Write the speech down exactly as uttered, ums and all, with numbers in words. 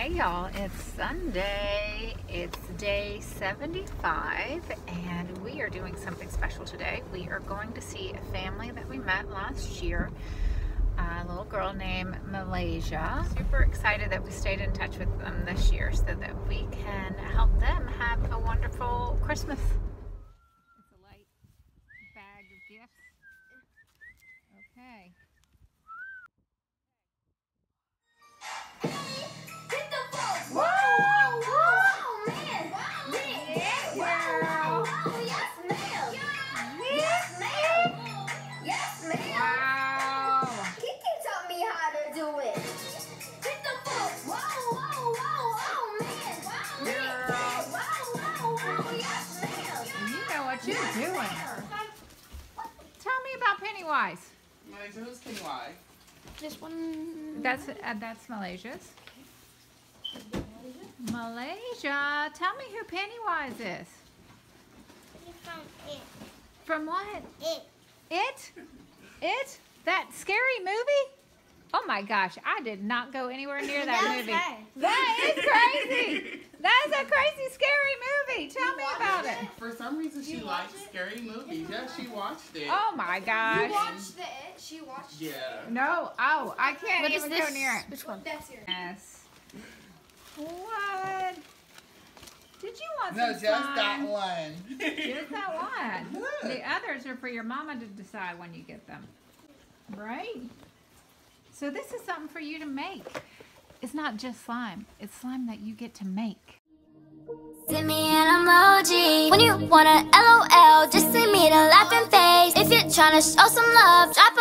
Hey y'all, it's Sunday. It's day seventy-five and we are doing something special today. We are going to see a family that we met last year, a little girl named Malaysia. Super excited that we stayed in touch with them this year so that we can help them have a wonderful Christmas. It's a light bag of gifts. Okay. Whoa! Whoa! Whoa! Man! Wow! Man! Yeah, girl! Wow! Yes, ma'am! Yes, ma'am! Yes, ma'am! Wow! Kiki taught me how to do it. Hit the foot! Whoa! Whoa! Whoa! Oh, man! Wow! Girl! Wow! Wow! Wow! Yes, ma'am! You know what you're doing. Tell me about Pennywise. Malaysia, who's Pennywise? This one. That's uh, that's Malaysia's. Malaysia, tell me who Pennywise is. From it. From what? It. It? It? That scary movie? Oh my gosh, I did not go anywhere near that That's movie. her. That is crazy. That is a crazy, scary movie. Tell me about it. For some reason, she likes scary movies. Yeah, she watched it. Oh my gosh. You watched the It? She watched Yeah. No, oh, I can't What is even this? go near it. Which one? That's yours. Yes. What? Did you want No, some just slime? that one. Just that one. Look. The others are for your mama to decide when you get them. Right? So this is something for you to make. It's not just slime. It's slime that you get to make. Send me an emoji when you want a LOL. Just send me the laughing face. If you're trying to show some love, drop